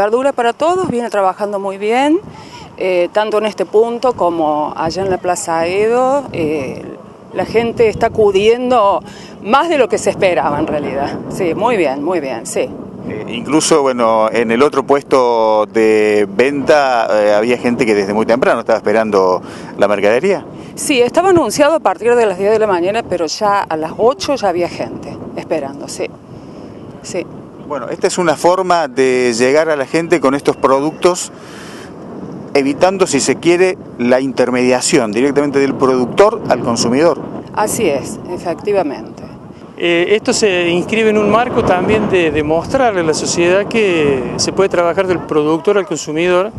Verdura para Todos viene trabajando muy bien, tanto en este punto como allá en la Plaza Edo. La gente está acudiendo más de lo que se esperaba en realidad. Sí, muy bien, sí. Incluso, bueno, en el otro puesto de venta había gente que desde muy temprano estaba esperando la mercadería. Sí, estaba anunciado a partir de las 10 de la mañana, pero ya a las 8 ya había gente esperando, sí. Bueno, esta es una forma de llegar a la gente con estos productos, evitando, si se quiere, la intermediación directamente del productor al consumidor. Así es, efectivamente. Esto se inscribe en un marco también de demostrarle a la sociedad que se puede trabajar del productor al consumidor.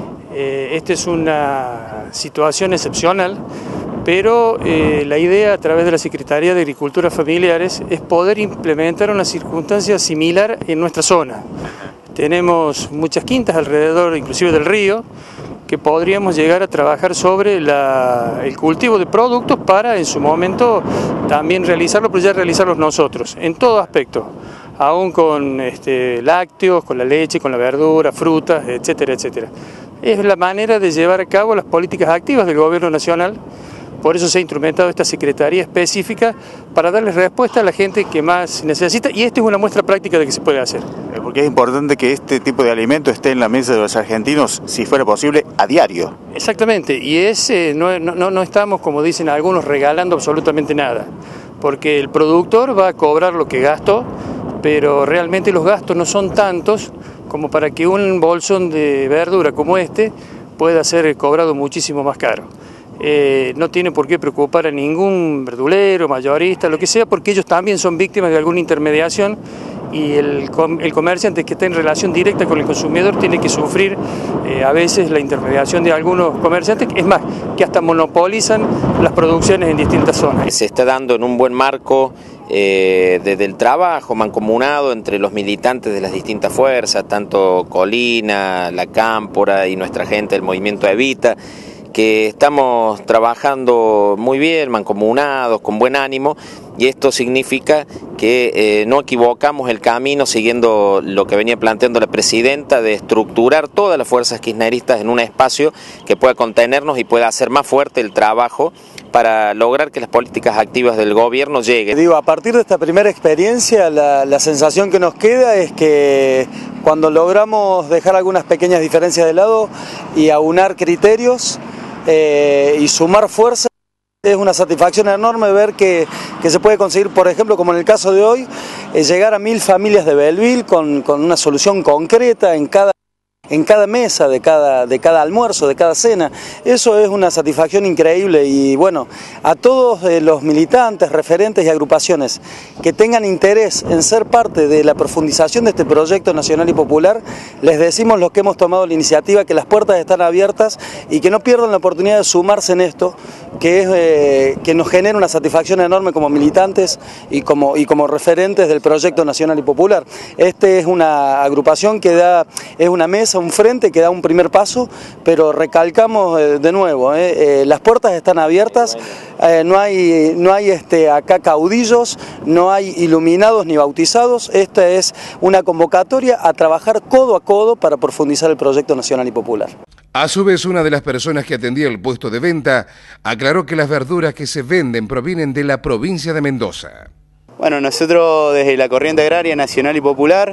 Esta es una situación excepcional, pero la idea a través de la Secretaría de Agricultura Familiares es poder implementar una circunstancia similar en nuestra zona. Tenemos muchas quintas alrededor, inclusive del río, que podríamos llegar a trabajar sobre el cultivo de productos para en su momento también realizarlo, pero ya realizarlos nosotros, en todo aspecto, aún con lácteos, con la leche, con la verdura, frutas, etcétera, etcétera. Es la manera de llevar a cabo las políticas activas del Gobierno Nacional. Por eso se ha instrumentado esta secretaría específica para darle respuesta a la gente que más necesita, y esta es una muestra práctica de que se puede hacer. Porque es importante que este tipo de alimento esté en la mesa de los argentinos, si fuera posible, a diario. Exactamente, y no estamos, como dicen algunos, regalando absolutamente nada, porque el productor va a cobrar lo que gastó, pero realmente los gastos no son tantos como para que un bolsón de verdura como este pueda ser cobrado muchísimo más caro. No tiene por qué preocupar a ningún verdulero, mayorista, lo que sea, porque ellos también son víctimas de alguna intermediación, y el comerciante que está en relación directa con el consumidor tiene que sufrir a veces la intermediación de algunos comerciantes, es más, que hasta monopolizan las producciones en distintas zonas. Se está dando en un buen marco del trabajo mancomunado entre los militantes de las distintas fuerzas, tanto Colina, La Cámpora y nuestra gente del movimiento Evita, que estamos trabajando muy bien, mancomunados, con buen ánimo, y esto significa que no equivocamos el camino siguiendo lo que venía planteando la presidenta de estructurar todas las fuerzas kirchneristas en un espacio que pueda contenernos y pueda hacer más fuerte el trabajo para lograr que las políticas activas del gobierno lleguen. A partir de esta primera experiencia, la sensación que nos queda es que cuando logramos dejar algunas pequeñas diferencias de lado y aunar criterios y sumar fuerzas, es una satisfacción enorme ver que se puede conseguir, por ejemplo, como en el caso de hoy, llegar a 1000 familias de Belleville con una solución concreta en cada mesa, de cada almuerzo, de cada cena. Eso es una satisfacción increíble, y bueno, a todos los militantes, referentes y agrupaciones que tengan interés en ser parte de la profundización de este proyecto nacional y popular, les decimos los que hemos tomado la iniciativa que las puertas están abiertas y que no pierdan la oportunidad de sumarse en esto, que nos genera una satisfacción enorme como militantes y como referentes del proyecto nacional y popular. Este es una agrupación es una mesa, un frente que da un primer paso, pero recalcamos de nuevo, las puertas están abiertas, no hay acá caudillos, no hay iluminados ni bautizados. Esta es una convocatoria a trabajar codo a codo para profundizar el proyecto nacional y popular. A su vez, una de las personas que atendía el puesto de venta aclaró que las verduras que se venden provienen de la provincia de Mendoza. Bueno, nosotros desde la Corriente Agraria Nacional y Popular,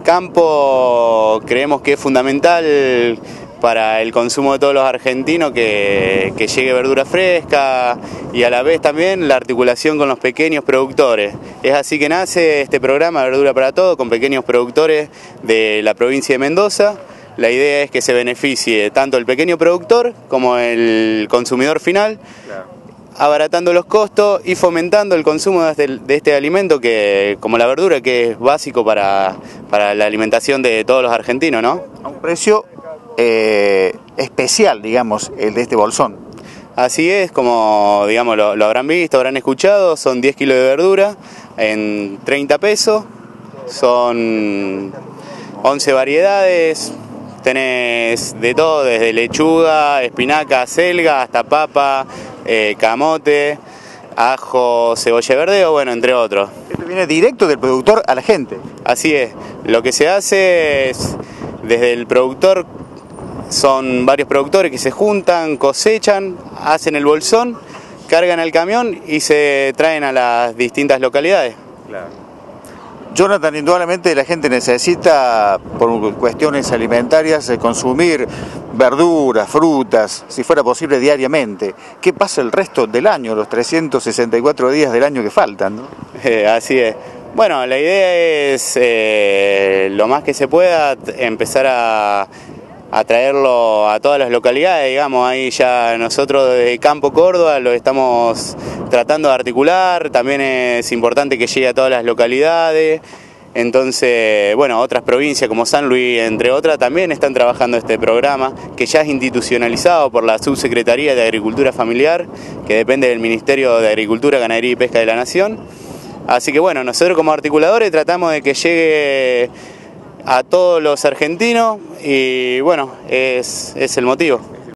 campo, creemos que es fundamental para el consumo de todos los argentinos que llegue verdura fresca, y a la vez también la articulación con los pequeños productores. Es así que nace este programa Verdura para Todos con pequeños productores de la provincia de Mendoza. La idea es que se beneficie tanto el pequeño productor como el consumidor final, abaratando los costos y fomentando el consumo de este alimento, que, como la verdura, que es básico para la alimentación de todos los argentinos, ¿no? A un precio especial, digamos, el de este bolsón. Así es, como digamos lo habrán visto, habrán escuchado, son 10 kilos de verdura en 30 pesos, son 11 variedades, tenés de todo, desde lechuga, espinaca, selga, hasta papa, camote, ajo, cebolla verde, o bueno, entre otros. Esto viene directo del productor a la gente. Así es, lo que se hace es desde el productor, son varios productores que se juntan, cosechan, hacen el bolsón, cargan el camión y se traen a las distintas localidades. Claro. Jonathan, indudablemente la gente necesita, por cuestiones alimentarias, consumir verduras, frutas, si fuera posible diariamente. ¿Qué pasa el resto del año, los 364 días del año que faltan, ¿no? Así es. Bueno, la idea es, lo más que se pueda, empezar a traerlo a todas las localidades, digamos. Ahí ya nosotros desde Campo Córdoba lo estamos tratando de articular, también es importante que llegue a todas las localidades, entonces, bueno, otras provincias como San Luis, entre otras, también están trabajando este programa, que ya es institucionalizado por la Subsecretaría de Agricultura Familiar, que depende del Ministerio de Agricultura, Ganadería y Pesca de la Nación. Así que bueno, nosotros como articuladores tratamos de que llegue a todos los argentinos y bueno, es el motivo.